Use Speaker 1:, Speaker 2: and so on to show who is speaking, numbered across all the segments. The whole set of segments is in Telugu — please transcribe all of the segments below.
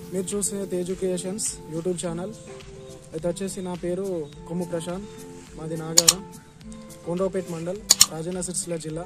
Speaker 1: మీరు చూసే ఎడ్యుకేషన్స్ యూట్యూబ్ ఛానల్. అయితే వచ్చేసి నా పేరు కొమ్ము ప్రశాంత్, మాది నాగారం, కొండోపేట మండల్, రాజన్న సిరిసిల్ల జిల్లా.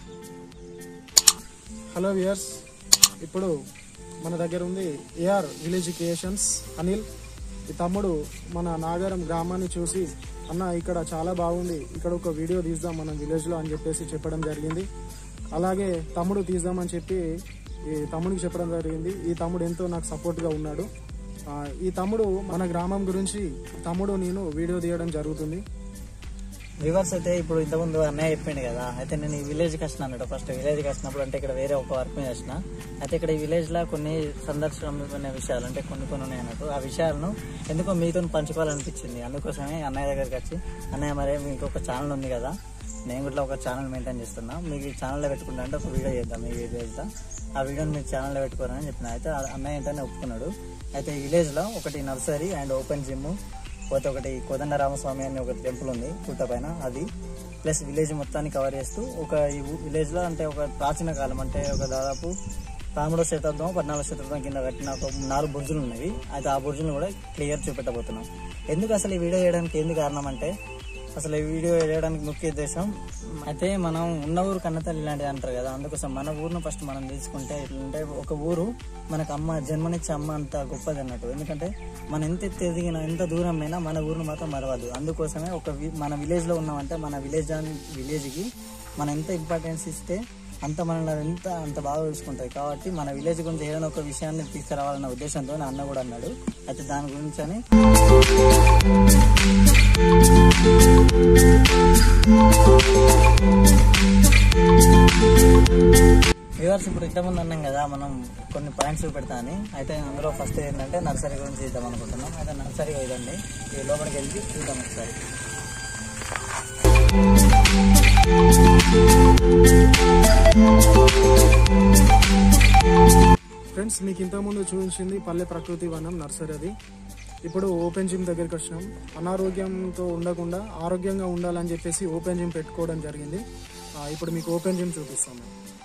Speaker 1: హలో వ్యూయర్స్, ఇప్పుడు మన దగ్గర ఉంది ఏఆర్ విలేజ్ క్రియేషన్స్ అనిల్. ఈ తమ్ముడు మన నాగారం గ్రామాన్ని చూసి, అన్న ఇక్కడ చాలా బాగుంది, ఇక్కడ ఒక వీడియో తీద్దాం మనం విలేజ్లో అని చెప్పేసి చెప్పడం జరిగింది. అలాగే తమ్ముడు తీద్దామని చెప్పి ఈ తమ్ముడికి చెప్పడం జరిగింది. ఈ తమ్ముడు ఎంతో నాకు సపోర్ట్గా ఉన్నాడు. ఈ తమ్ముడు మన గ్రామం గురించి తమ్ముడు నేను వీడియో తీయడం జరుగుతుంది.
Speaker 2: వ్యూవర్స్, అయితే ఇప్పుడు ఇంతకుముందు అన్నయ్య చెప్పిండు కదా, అయితే నేను ఈ విలేజ్కి వచ్చిన అన్నట్టు. ఫస్ట్ విలేజ్కి వచ్చినప్పుడు అంటే ఇక్కడ వేరే ఒక వర్క్ మీద వచ్చిన. అయితే ఇక్కడ ఈ విలేజ్లో కొన్ని సందర్శనమైన విషయాలు అంటే కొన్ని ఉన్నాయి అన్నట్టు. ఆ విషయాలను ఎందుకో మీతో పంచుకోవాలనిపించింది. అందుకోసమే అన్నయ్య దగ్గరికి వచ్చి, అన్నయ్య మరి మీకు ఒక ఛానల్ ఉంది కదా, నేను కూడా ఒక ఛానల్ మెయింటైన్ చేస్తున్నా, మీకు ఈ ఛానల్లో పెట్టుకుంటా అంటే ఒక వీడియో చేద్దాం ఈ విలేజ్లో, ఆ వీడియోని మీరు ఛానల్లో పెట్టుకోరని చెప్పిన. అయితే అన్నయ్య ఏంటనే ఒప్పుకున్నాడు. అయితే ఈ విలేజ్లో ఒకటి నర్సరీ అండ్ ఓపెన్ జిమ్, పోతే ఒకటి కోదండరామస్వామి అని ఒక టెంపుల్ ఉంది పుట్ట పైన, అది ప్లస్ విలేజ్ మొత్తాన్ని కవర్ చేస్తూ ఒక ఈ విలేజ్లో అంటే ఒక ప్రాచీన కాలం అంటే ఒక దాదాపు 13వ శతాబ్దం 14వ శతాబ్దం కింద కట్టిన ఒక 4 బుర్జులు ఉన్నాయి. అయితే ఆ బుర్జులను కూడా క్లియర్ చూపెట్టబోతున్నాం. ఎందుకు అసలు ఈ వీడియో చేయడానికి ఏంది కారణం అంటే, అసలు ఈ వీడియో వేయడానికి ముఖ్య ఉద్దేశం అయితే మనం ఉన్న ఊరు కన్నతల్లి ఇలాంటిది అంటారు కదా, అందుకోసం మన ఊరును ఫస్ట్ మనం తీసుకుంటే ఎట్లంటే ఒక ఊరు మనకు అమ్మ జన్మనిచ్చే అమ్మ అంత గొప్పది అన్నట్టు. ఎందుకంటే మనం ఎంత ఎదిగినా ఎంత దూరం అయినా మన ఊరును మాత్రం మరవద్దు. అందుకోసమే మన విలేజ్లో ఉన్నామంటే మన విలేజ్కి మనం ఎంత ఇంపార్టెన్స్ ఇస్తే అంత మనల్ని అంత బాగా చూసుకుంటుంది. కాబట్టి మన విలేజ్ గురించి ఏదైనా ఒక విషయాన్ని తీసుకురావాలన్న ఉద్దేశంతో అన్న కూడా అన్నాడు. అయితే దాని గురించి అని వ్యూవర్స్, ఇప్పుడు ఇంతకుముందు అన్నాం కదా మనం కొన్ని పాయింట్స్ చూపెడతా అని. అయితే అందులో ఫస్ట్ ఏంటంటే నర్సరీ గురించి చూద్దాం అనుకుంటున్నాం. అయితే నర్సరీ ఇదండి, ఈ లోపలికి వెళ్ళి చూద్దాం ఒకసారి.
Speaker 1: ఫ్రెండ్స్, మీకు ఇంతకుముందు చూపించింది పల్లె ప్రకృతి వనం నర్సరీ. అది ఇప్పుడు ఓపెన్ జిమ్ దగ్గరికి వచ్చినాం. అనారోగ్యంతో ఉండకుండా ఆరోగ్యంగా ఉండాలని చెప్పేసి ఓపెన్ జిమ్ పెట్టుకోవడం జరిగింది. ఇప్పుడు మీకు ఓపెన్ జిమ్ చూపిస్తాము.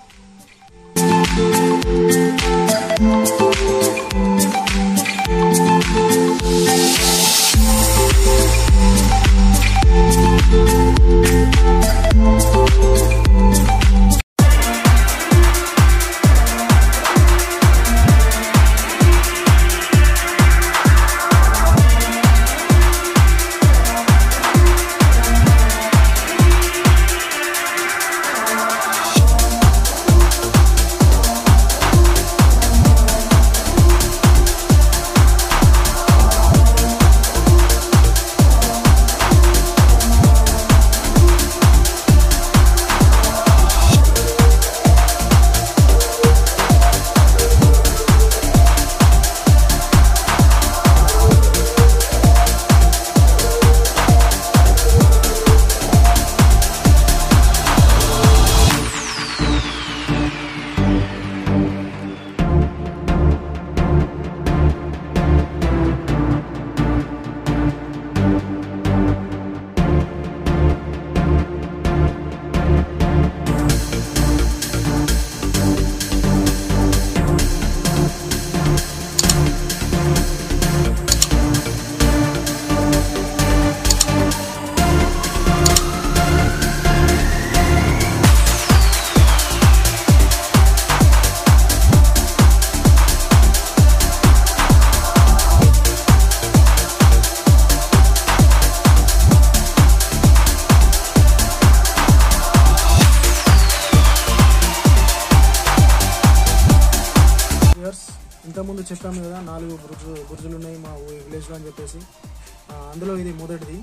Speaker 1: ఇంతకుముందు చెప్పాము కదా 4 బుర్జులు ఉన్నాయి మా విలేజ్లో అని చెప్పేసి. అందులో ఇది మొదటిది.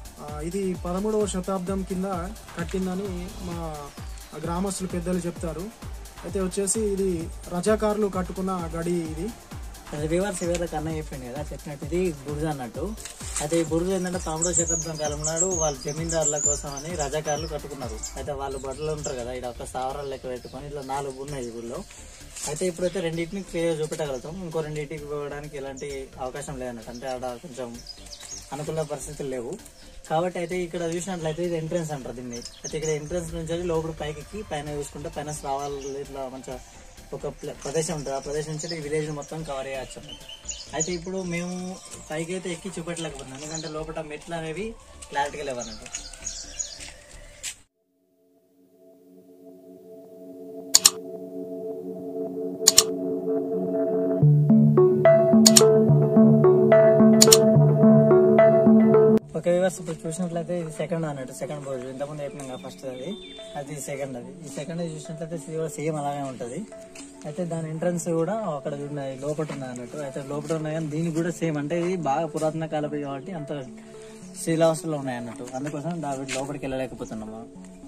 Speaker 1: ఇది 13వ శతాబ్దం కింద కట్టిందని మా గ్రామస్తులు పెద్దలు చెప్తారు. అయితే వచ్చేసి ఇది రజాకారులు కట్టుకున్న గడి ఇది.
Speaker 2: వ్యూవర్స్, ఇవేళకి అన్న చెప్పింది కదా, చెప్పినట్టు ఇది బుర్జ అన్నట్టు. అయితే ఈ బుర్జ ఏంటంటే 13వ శతాబ్దం కాలం నాడు వాళ్ళు జమీందారుల కోసం అని రజాకారులు కట్టుకున్నారు. అయితే వాళ్ళు బట్టలు ఉంటారు కదా, ఇక్కడ ఒక సావరాలు లెక్క పెట్టుకొని ఇట్లా 4 ఉన్నాయి ఊళ్ళో. అయితే ఇప్పుడైతే రెండింటిని క్లియర్ చూపెట్టగలుగుతాం. ఇంకో రెండింటికి పోవడానికి ఎలాంటి అవకాశం లేదన్నట్టు. అంటే అక్కడ కొంచెం అనుకూల పరిస్థితులు లేవు. కాబట్టి అయితే ఇక్కడ చూసినట్లయితే ఇది ఎంట్రెన్స్ అంటారు దీన్ని. అయితే ఇక్కడ ఎంట్రెన్స్ నుంచి లోపల పైకి పైన చూసుకుంటే పైన స్రావాలు ఇట్లా మంచిగా ఒక ప్రదేశం ఉంటుంది. ఆ ప్రదేశం నుంచి ఈ విలేజ్ మొత్తం కవర్ చేయవచ్చు అన్నమాట. అయితే ఇప్పుడు మేము పైకి అయితే ఎక్కి చూపెట్టలేకపోతున్నాం, ఎందుకంటే లోపల మెట్లు అనేవి క్లారిటీగా లేవన్నట్టు. ఓకే వ్యూవర్స్, ఇప్పుడు చూసినట్లయితే ఇది సెకండ్ అన్నట్టు, సెకండ్ బోర్డు. ఇంతకుముందు చెప్పినాం కదా ఫస్ట్ అది సెకండ్. ఈ సెకండ్ చూసినట్లయితే సేమ్ అలాగే ఉంటుంది. అయితే దాని ఎంట్రన్స్ కూడా అక్కడ ఉన్నాయి, లోపల ఉన్నాయి అన్నట్టు. అయితే లోపల ఉన్నాయి కానీ దీనికి కూడా సేమ్, అంటే ఇది బాగా పురాతన కాలపు కాబట్టి అంత శిలావస్థలో ఉన్నాయి అన్నట్టు. అందుకోసం లోపలికి వెళ్ళలేకపోతున్నాము.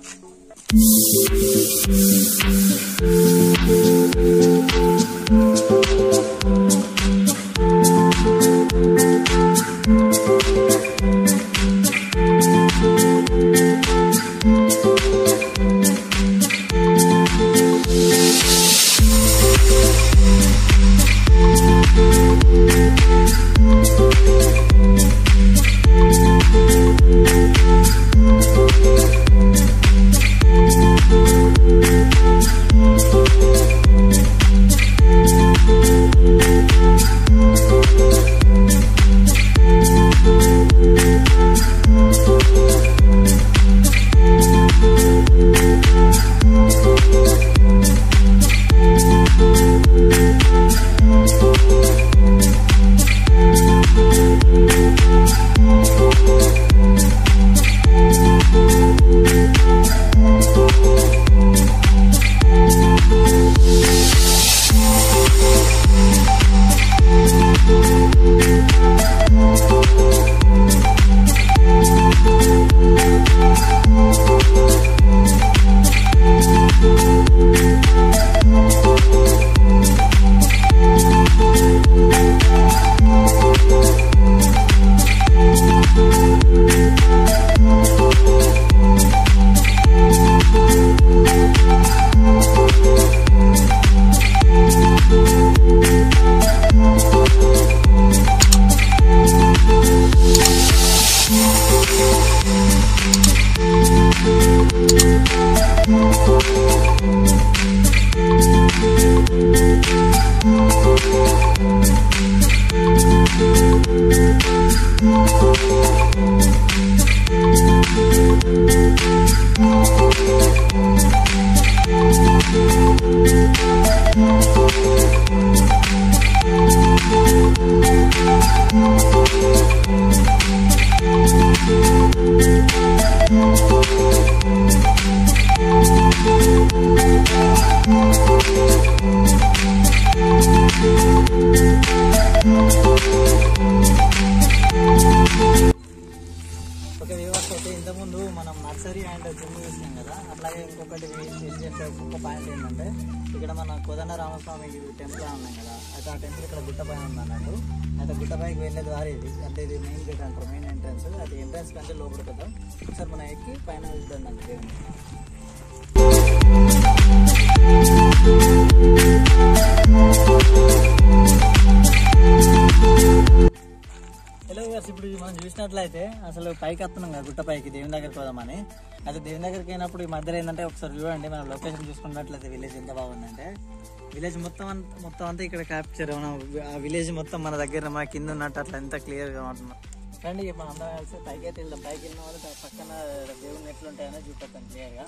Speaker 2: ఓకే వ్యూవర్స్, అయితే ఇంతకుముందు మనం నర్సరీ అండ్ జిమ్ చూసినాం కదా, అట్లాగే ఇంకొకటి ఇంకొక పాయింట్ ఏంటంటే ఇక్కడ మన కోదండ రామస్వామి టెంపుల్ ఉన్నాం కదా, అయితే ఆ టెంపుల్ ఇక్కడ గుట్ట పైన ఉంది అన్నట్టు. అయితే గుట్ట పైకి వెళ్ళే దారి ఇది, అంటే ఇది మెయిన్ గేట్ అంటారు, మెయిన్ ఎంట్రన్స్. అది ఎంట్రన్స్ కంటే లోపలికి వద్దాం ఒకసారి మనం ఎక్కి పైన చూద్దాం అంటే దేవుని. హలో వ్యూవర్స్, ఇప్పుడు మనం చూసినట్లయితే అసలు పైకి వస్తున్నాం కదా గుట్ట పైకి, దేవుని దగ్గరికి పోదామని. అయితే దేవుని దగ్గరికి అయినప్పుడు ఈ మధ్యలో ఏంటంటే ఒకసారి చూడండి, మనం లొకేషన్ చూసుకున్నట్లయితే విలేజ్ ఎంత బాగుందంటే, విలేజ్ మొత్తం అంతా ఇక్కడ క్యాప్చర్, ఆ విలేజ్ మొత్తం మన దగ్గర మన కింద ఉన్నట్టు అట్లా ఎంత క్లియర్గా ఉంటుంది. రండి మనం అందరం కలిసి పైకి అయితే వెళ్దాం. పైకి వెళ్ళిన వాళ్ళు పక్కన దేవుని ఎట్లుంటాయని చూపెడతాం క్లియర్గా.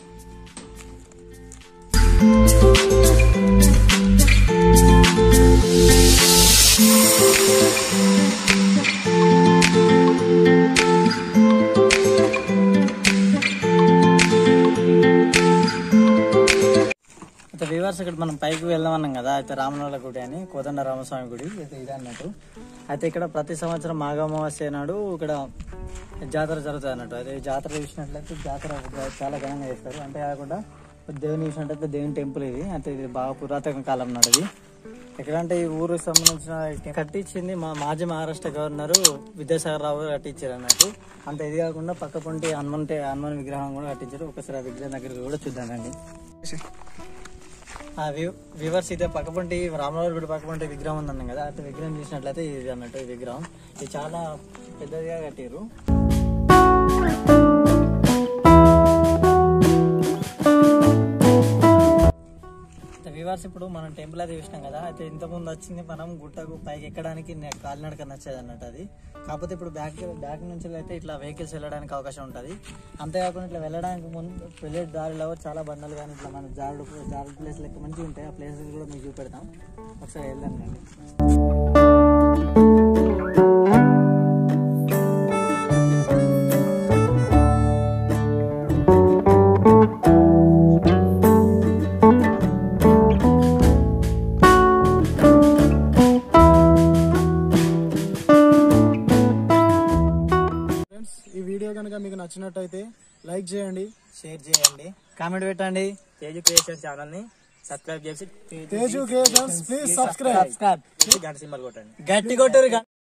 Speaker 2: అయితే వ్యూవర్స్, ఇక్కడ మనం పైకి వెళ్దాం అన్నాం కదా, అయితే రామనోళ్ళ గుడి అని, కోదండ రామస్వామి గుడి అయితే ఇది అన్నట్టు. అయితే ఇక్కడ ప్రతి సంవత్సరం మాఘామావాస్య నాడు ఇక్కడ జాతర జరుగుతుంది అన్నట్టు. అయితే జాతర చూసినట్లయితే జాతర చాలా ఘనంగా చేస్తారు. అంతే కాకుండా దేవుని చూసినట్లయితే దేవుని టెంపుల్ ఇది. అయితే ఇది బాగా పురాతన కాలం నాడు. ఇది ఎక్కడంటే ఈ ఊరికి సంబంధించిన కట్టించింది మాజీ మహారాష్ట్ర గవర్నరు విద్యాసాగర్ రావు కట్టించారు అన్నట్టు. అంతే ఇది కాకుండా పక్క పొంటి హనుమాన్ విగ్రహం కూడా కట్టించారు. ఒకసారి ఆ విగ్రహం దగ్గరికి కూడా చూద్దామండి. వ్యూవర్స్, ఇదే పక్కపొంటి రామరావు గుడి పక్కపొంటి విగ్రహం ఉందన్నాం కదా, అయితే విగ్రహం చూసినట్లయితే ఇది అన్నట్టు. ఈ విగ్రహం ఇది చాలా పెద్దదిగా కట్టారు. వివర్స్ ఇప్పుడు మనం టెంపుల్ అది చూసినాం కదా. అయితే ఇంత ముందు వచ్చింది మనం గుట్టకు పైకి ఎక్కడానికి కాలినడక నచ్చేది అన్నట్టు అది. కాకపోతే ఇప్పుడు బ్యాక్ నుంచి అయితే ఇట్లా వెహికల్స్ వెళ్ళడానికి అవకాశం ఉంటుంది. అంతేకాకుండా ఇట్లా వెళ్ళడానికి ముందు వెళ్ళే దారిలో చాలా బండలు కానీ ఇట్లా మన జారుడు ప్లేస్ లెక్క మంచిగా ఉంటాయి. ఆ ప్లేసెస్ కూడా మీకు చూపెడతాం, ఒకసారి వెళ్దాం రండి.
Speaker 1: ఈ వీడియో కనుక మీకు నచ్చినట్టయితే లైక్ చేయండి,
Speaker 2: షేర్ చేయండి, కామెంట్ పెట్టండి. తేజు క్రియేషన్స్ ఛానల్ ని సబ్స్క్రైబ్ చేసి
Speaker 1: తేజు క్రియేషన్స్ ప్లీజ్ సబ్స్క్రైబ్
Speaker 2: గంట సింబల్ కొట్టండి, గట్టి కొట్టరు.